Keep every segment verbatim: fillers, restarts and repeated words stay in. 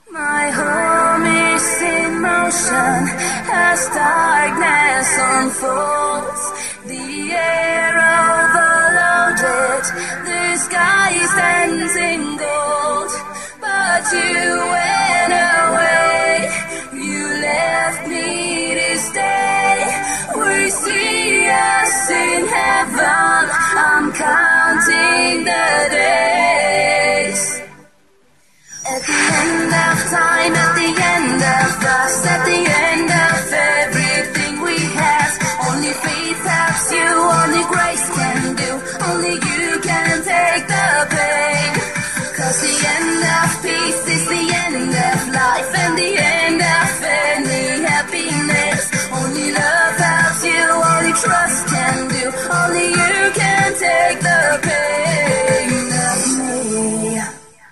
My home is in motion as darkness unfolds. The air overloaded, the sky stands in gold. But you went away, you left me to stay. We see us in heaven, I'm counting the days. At the end of time, at the end of us, at the end of everything we have, only faith helps you, only grace can do, only you can take the pain. Cause the end of peace is the end of life, and the end of any happiness. Only love helps you, only trust can do, only you can take the pain of me.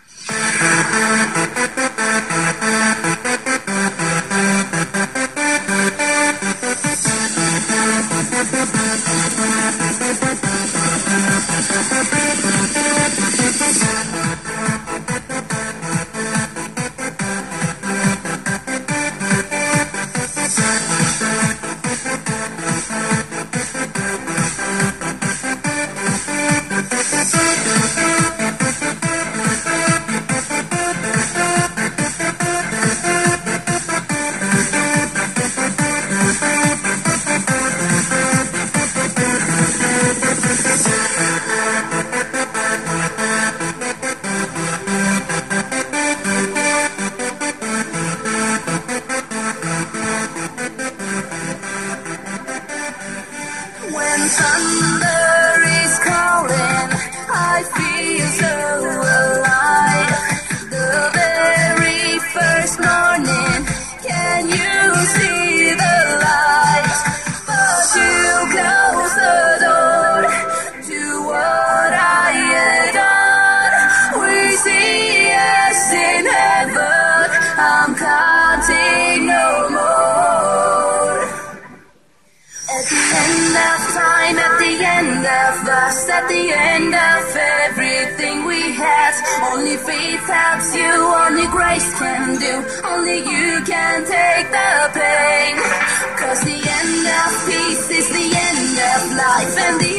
When thunder is calling, I feel so alive. The very first morning, can you see the light? But you close the door to what I had done. We see us in heaven, I'm counting no more. At the end of time, at the end of us, at the end of everything we had, only faith helps you, only grace can do, only you can take the pain. Cause the end of peace is the end of life, and the